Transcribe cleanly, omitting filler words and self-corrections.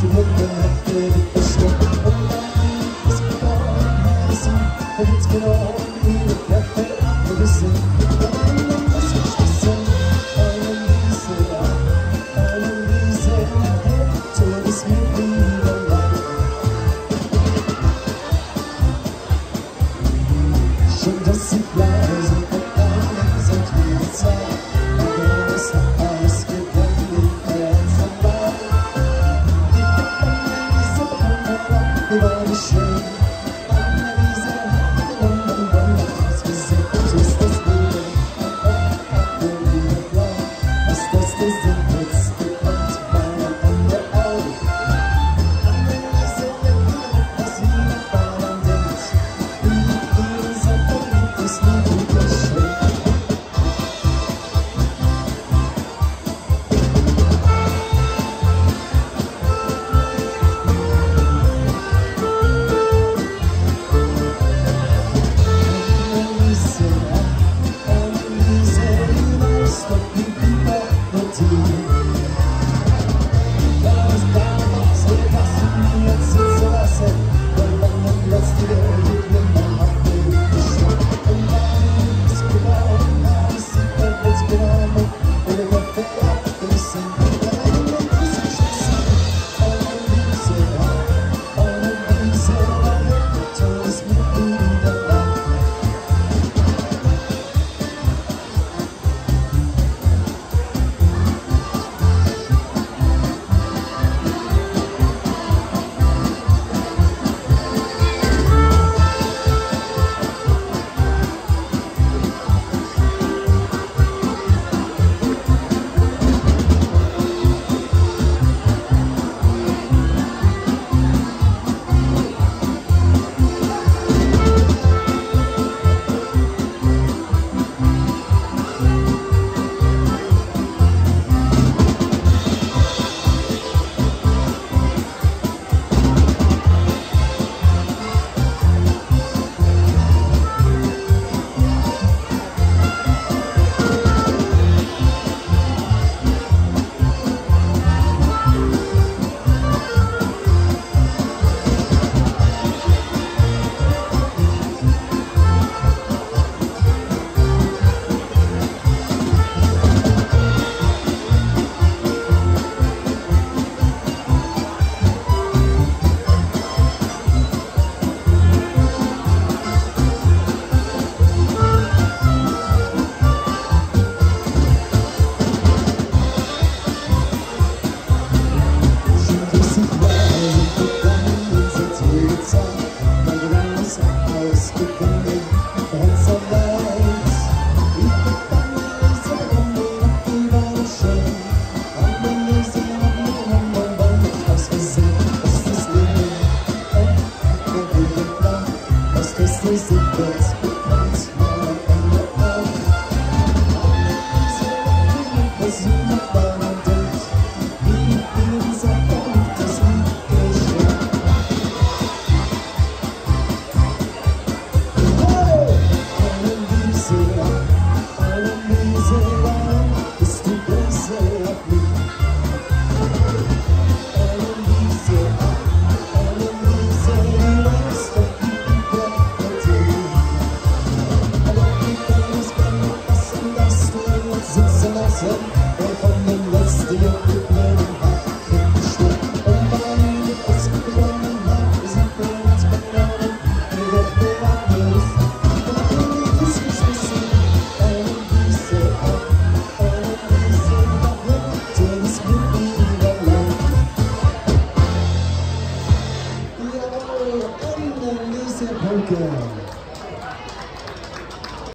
die Mucke hat für dich versteckt. Und dann ist geworden, wie sie, und jetzt genau wie die Kräfte abgewissen. Einen muss ich schließen, einen Wiese, Tod ist mir wieder lang. Schon dass sie leise und einig sind wie die Zeit, aber es hat ausgegangen, nicht mehr vorbei. Die war nicht schön, an der Wiese, und ausgesehen, so ist das Leben, Acker wieder blau, was das der Sinn jetzt bekommt, weil am Ende auch. An der Wiese, was wieder daran denkt, wie dieser verliebt ist, nie wieder schön. Sitzen lassen, und von dem letzten Glück